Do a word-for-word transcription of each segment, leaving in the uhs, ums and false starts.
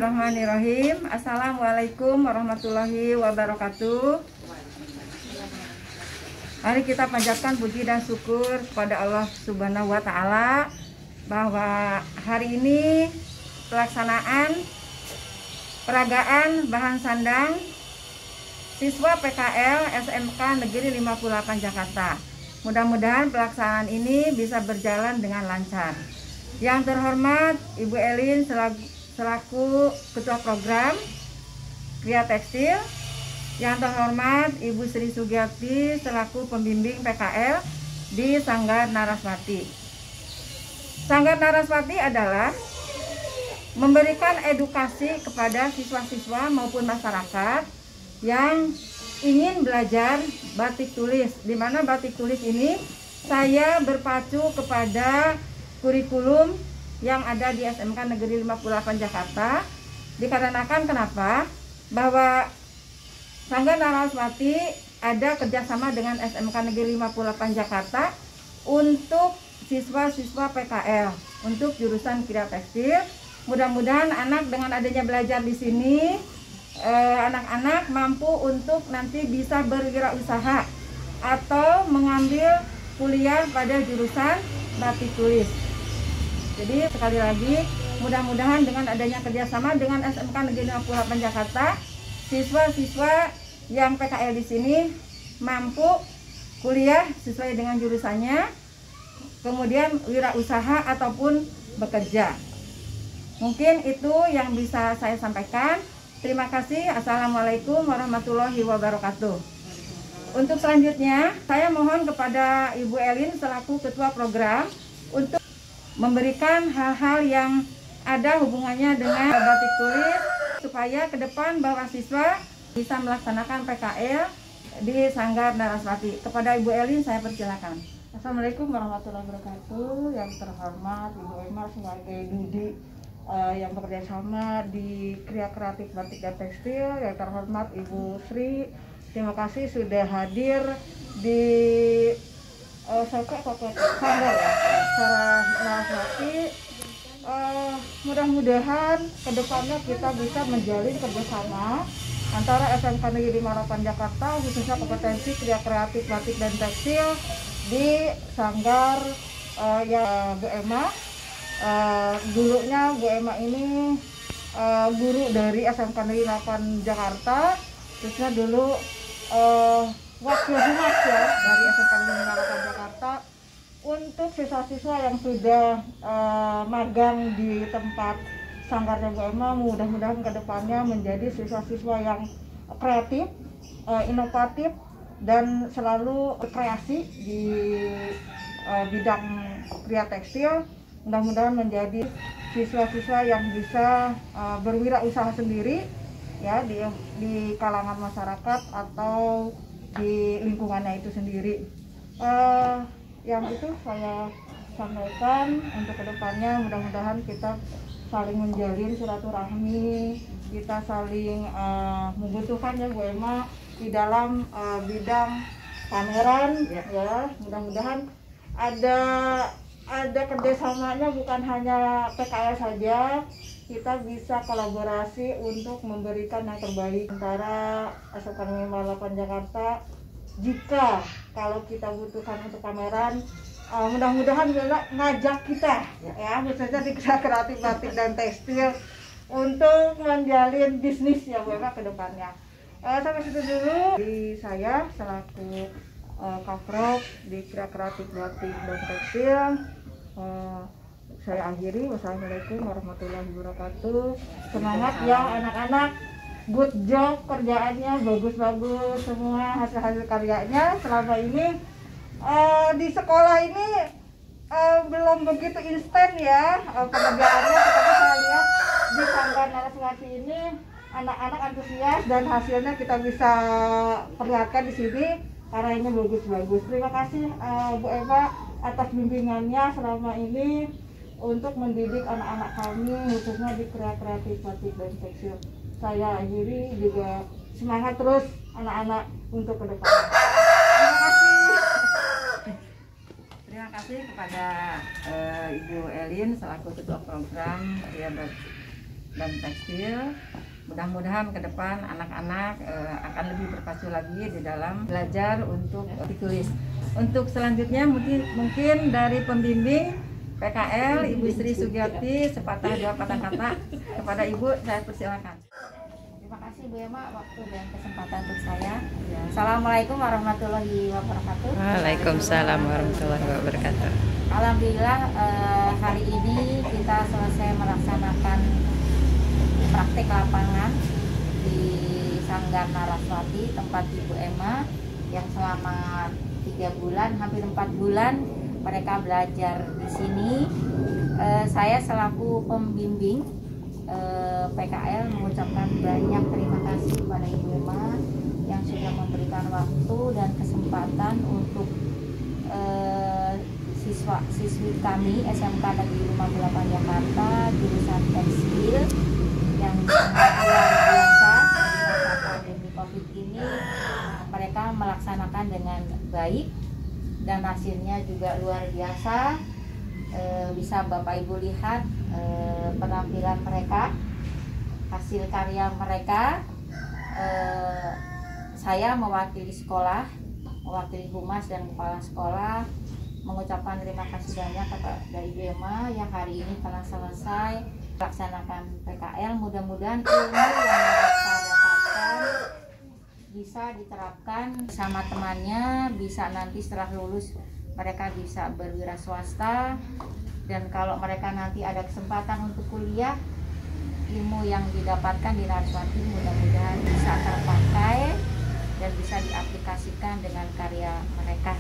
Bismillahirrahmanirrahim. Assalamualaikum warahmatullahi wabarakatuh. Mari kita panjatkan puji dan syukur kepada Allah Subhanahu wa Ta'ala bahwa hari ini pelaksanaan peragaan bahan sandang siswa P K L S M K Negeri lima puluh delapan Jakarta. Mudah-mudahan pelaksanaan ini bisa berjalan dengan lancar. Yang terhormat Ibu Elin selaku, selaku Ketua Program Kria Tekstil. Yang terhormat Ibu Sri Sugiyati selaku Pembimbing P K L di Sanggar Naraswati. Sanggar Naraswati adalah memberikan edukasi kepada siswa-siswa maupun masyarakat yang ingin belajar batik tulis, di mana batik tulis ini saya berpacu kepada kurikulum yang ada di S M K Negeri lima puluh delapan Jakarta. Dikarenakan kenapa? Bahwa Sanggar Naraswati ada kerjasama dengan S M K Negeri lima puluh delapan Jakarta untuk siswa-siswa P K L untuk jurusan Kria Tekstil. Mudah-mudahan anak dengan adanya belajar di sini, anak-anak eh, mampu untuk nanti bisa berwirausaha atau mengambil kuliah pada jurusan batik tulis. Jadi sekali lagi, mudah-mudahan dengan adanya kerjasama dengan S M K Negeri lima puluh delapan Jakarta, siswa-siswa yang P K L di sini mampu kuliah sesuai dengan jurusannya, kemudian wirausaha ataupun bekerja. Mungkin itu yang bisa saya sampaikan. Terima kasih. Assalamualaikum warahmatullahi wabarakatuh. Untuk selanjutnya, saya mohon kepada Ibu Elin selaku Ketua Program untuk memberikan hal-hal yang ada hubungannya dengan batik tulis supaya ke depan bahwa siswa bisa melaksanakan P K L di Sanggar Naraswati. Kepada Ibu Elin saya persilakan. Assalamualaikum warahmatullahi wabarakatuh. Yang terhormat Ibu Emma sebagai Dudi uh, yang bekerja sama di Kria Kreatif Batik dan Tekstil. Yang terhormat Ibu Sri, terima kasih sudah hadir di uh, Sanggar ya, Naraswati. Uh, mudah-mudahan kedepannya kita bisa menjalin kerjasama antara S M K Negeri lima puluh delapan Jakarta khususnya kompetensi Kria Kreatif Batik dan Tekstil di Sanggar uh, ya Bu Emma. Uh, dulunya Bu Emma ini uh, guru dari S M K Negeri delapan Jakarta, khususnya dulu uh, wakil humas ya dari S M K Negeri delapan Jakarta. Untuk siswa-siswa yang sudah uh, magang di tempat Sanggarnya Bu Emma, mudah-mudahan kedepannya menjadi siswa-siswa yang kreatif, uh, inovatif, dan selalu berkreasi di uh, bidang Kria Tekstil. Mudah-mudahan menjadi siswa-siswa yang bisa uh, berwirausaha sendiri ya di, di kalangan masyarakat atau di lingkungannya itu sendiri. Uh, yang itu saya sampaikan untuk kedepannya, mudah-mudahan kita saling menjalin silaturahmi, kita saling uh, membutuhkan ya Bu Emma di dalam uh, bidang pameran ya, ya. Mudah-mudahan ada ada kerjasamanya bukan hanya P K L saja, kita bisa kolaborasi untuk memberikan yang terbaik antara S M K Negeri lima puluh delapan Jakarta. Jika kalau kita butuhkan untuk pameran, uh, mudah-mudahan ngajak kita ya, khususnya di Kria Kreatif Batik dan Tekstil untuk menjalin bisnis ya Bu Emma ke depannya. Uh, sampai situ dulu di saya selaku uh, Kaprok di Kria Kreatif Batik dan Tekstil. Uh, saya akhiri. Wassalamualaikum warahmatullahi wabarakatuh. Semangat ya anak-anak. Good job kerjaannya, bagus-bagus semua hasil-hasil karyanya selama ini. Uh, di sekolah ini uh, belum begitu instan ya uh, pengerjaannya, tetapi saya lihat di Sanggar Naraswati ini anak-anak antusias dan hasilnya kita bisa perlihatkan di sini. Karyanya bagus-bagus. Terima kasih uh, Bu Eva atas bimbingannya selama ini untuk mendidik anak-anak kami khususnya di Kria Kreatif Batik dan Tekstil. Saya akhiri juga semangat terus anak-anak untuk ke depan. Terima kasih. Terima kasih kepada uh, Ibu Elin selaku Ketua Program Kria dan tekstil. Mudah-mudahan ke depan anak-anak uh, akan lebih berpacu lagi di dalam belajar untuk tulis. Untuk selanjutnya mungkin mungkin dari pembimbing P K L Ibu Sri Sugiyati sepatah dua patah kata kepada Ibu, saya persilakan. Terima kasih Bu Ema waktu dan kesempatan untuk saya. Ya. Assalamualaikum warahmatullahi wabarakatuh. Waalaikumsalam warahmatullahi wabarakatuh. Alhamdulillah eh, hari ini kita selesai melaksanakan praktek lapangan di Sanggar Naraswati tempat Ibu Ema yang selama tiga bulan hampir empat bulan mereka belajar di sini. Eh, saya selaku pembimbing eh, P K L mengucapkan banyak terima kasih kepada Ibu Ema yang sudah memberikan waktu dan kesempatan untuk eh, siswa siswi kami S M K Negeri lima puluh delapan Jakarta jurusan tekstil yang sangat luar biasa di masa pandemi COVID ini. Mereka melaksanakan dengan baik dan hasilnya juga luar biasa. E, bisa Bapak Ibu lihat e, penampilan mereka, hasil karya mereka. E, saya mewakili sekolah, mewakili humas dan kepala sekolah mengucapkan terima kasih banyak kepada Ibu Ema yang hari ini telah selesai melaksanakan P K L. Mudah-mudahan ilmu yang mereka dapatkan bisa diterapkan sama temannya, bisa nanti setelah lulus mereka bisa berwira swasta, dan kalau mereka nanti ada kesempatan untuk kuliah, ilmu yang didapatkan di Naraswati mudah-mudahan bisa terpakai dan bisa diaplikasikan dengan karya mereka.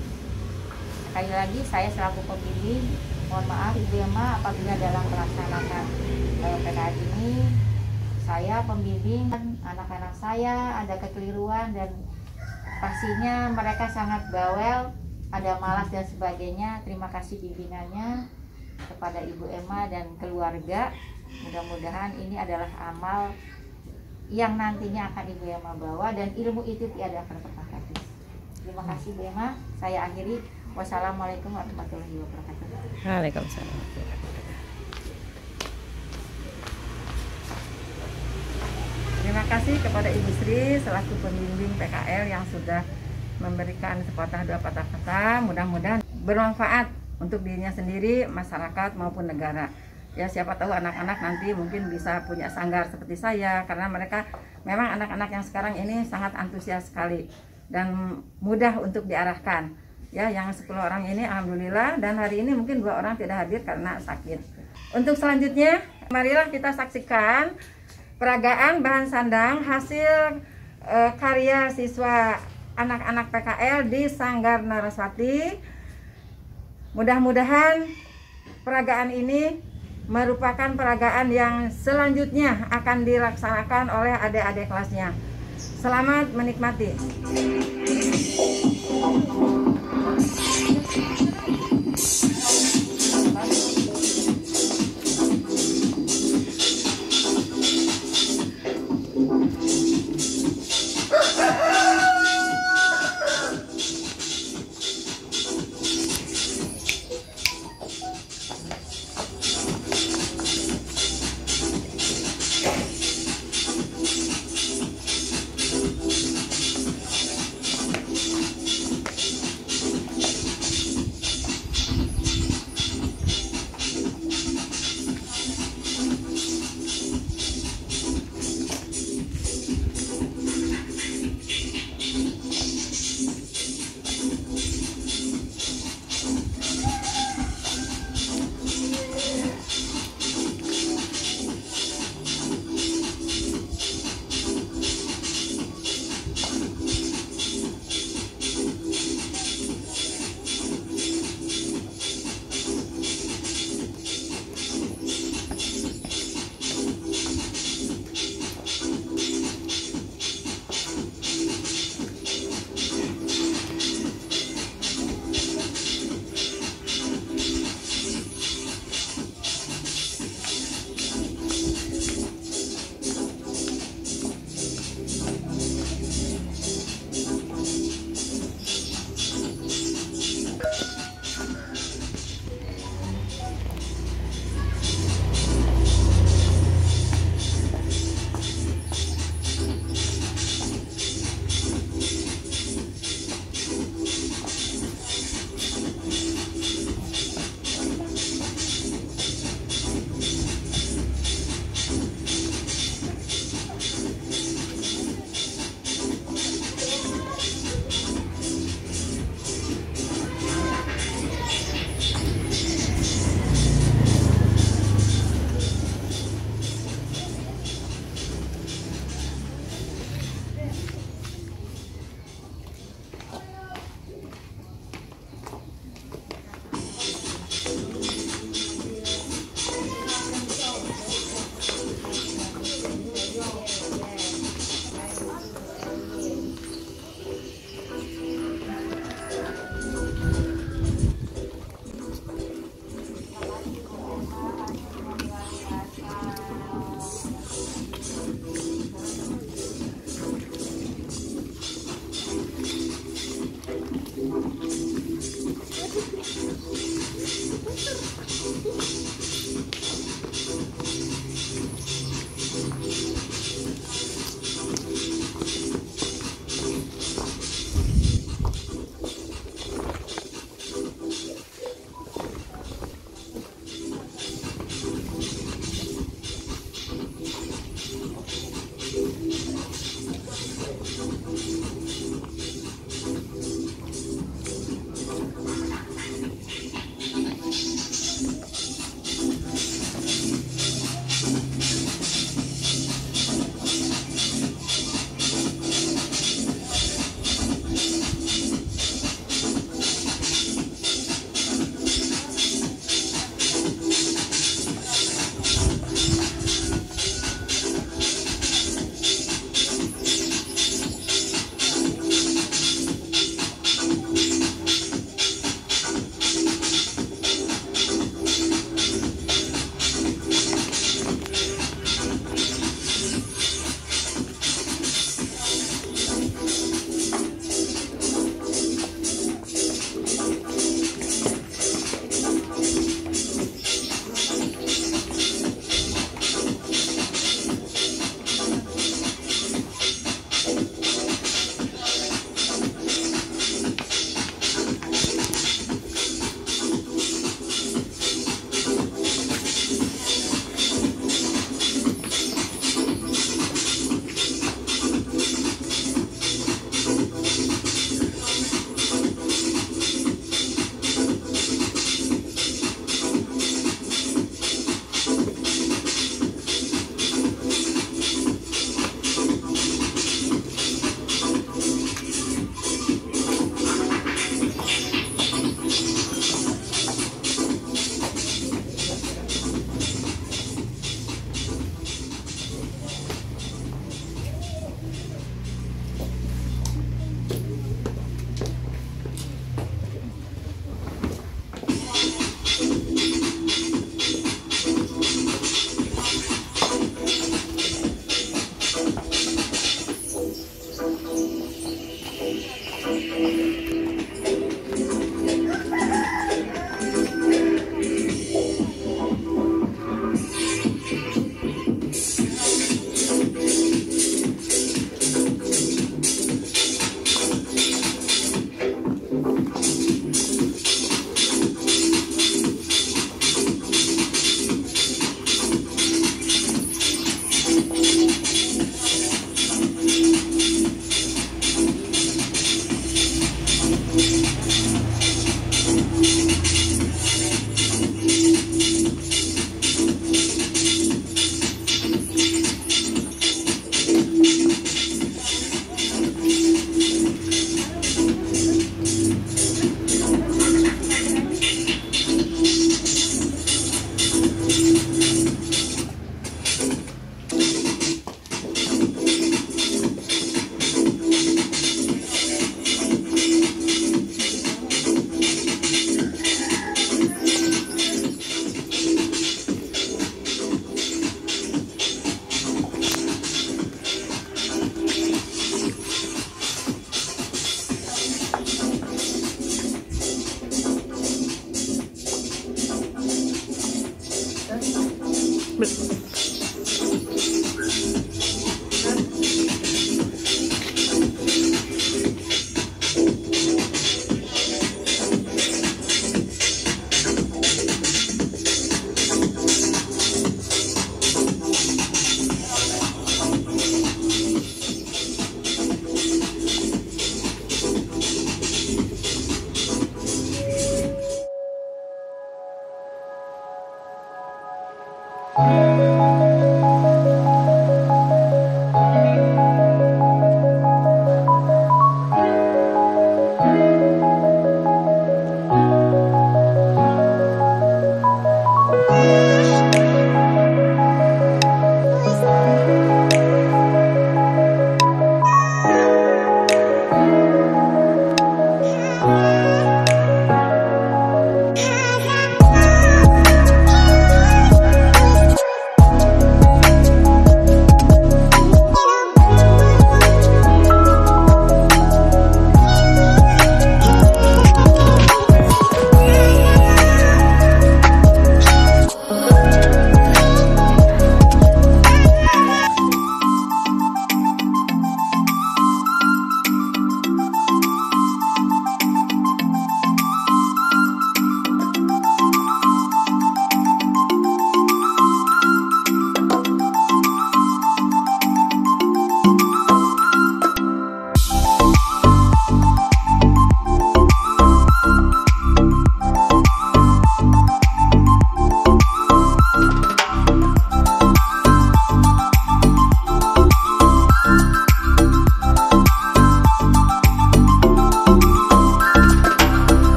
Sekali lagi saya selaku pembimbing mohon maaf Ibu Ema apabila dalam melaksanakan P K L ini saya pembimbing anak-anak saya ada kekeliruan dan pastinya mereka sangat bawel, ada malas dan sebagainya. Terima kasih bimbingannya kepada Ibu Ema dan keluarga. Mudah-mudahan ini adalah amal yang nantinya akan Ibu Ema bawa dan ilmu itu tiada akan pernah habis. Terima kasih Bu Ema. Saya akhiri. Wassalamualaikum warahmatullahi wabarakatuh. Waalaikumsalam. Terima kasih kepada Ibu Sri selaku pembimbing P K L yang sudah memberikan sepatah dua patah kata. Mudah-mudahan bermanfaat untuk dirinya sendiri, masyarakat maupun negara. Ya siapa tahu anak-anak nanti mungkin bisa punya sanggar seperti saya, karena mereka memang anak-anak yang sekarang ini sangat antusias sekali dan mudah untuk diarahkan. Ya, yang sepuluh orang ini alhamdulillah, dan hari ini mungkin dua orang tidak hadir karena sakit. Untuk selanjutnya, marilah kita saksikan peragaan bahan sandang hasil e, karya siswa anak-anak P K L di Sanggar Naraswati. Mudah-mudahan peragaan ini merupakan peragaan yang selanjutnya akan dilaksanakan oleh adik-adik kelasnya. Selamat menikmati.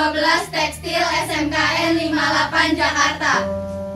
dua belas Tekstil S M K N lima puluh delapan Jakarta.